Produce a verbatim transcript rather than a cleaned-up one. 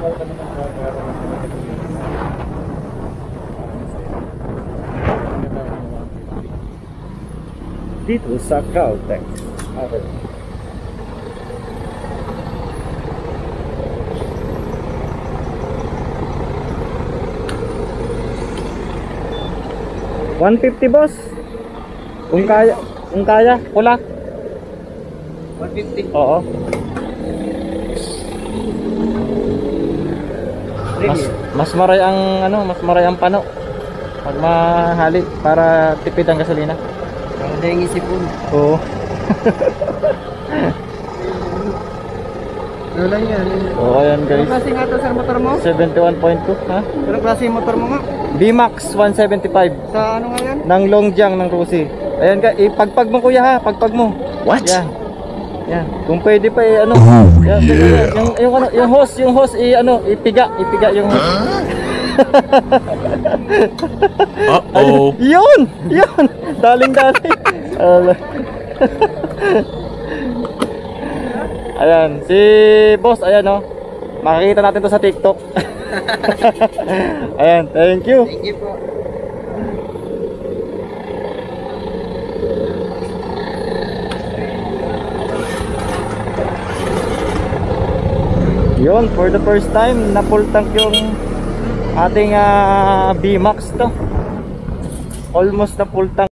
Dito sa Caltex. Okay. one fifty boss. Kung kaya, kung kaya, pula. one fifty. Oo. Mas mas maray ang ano, mas maray ang pano. Pag mahali para tipid ang gasolina. Para dahil isipon. Oo. Ano lang yan? Oo, ayan Anong guys. klase nga ito sir motor mo? seventy-one point two, ha? Anong klase yung motor mo nga? B-Max one seventy-five Sa ano nga yan? ng Longjiang ng Rusi. Ayan ka, ipagpag mo kuya ha, pagpag mo. What? Yan. Yan. Kung pwede pa eh, ano. Yan, yan, yan. Yung yung ano, yung hose, yung hose i ano, ipiga, ipiga yung hose. Uh-oh. Yun! Yun! Daling-daling. Ayan, si boss, ayan oh. Makikita natin to sa TikTok. Ayan, thank you. Thank you po. Yun, for the first time na full tank yung ating uh, B-Max to. Almost na full tank.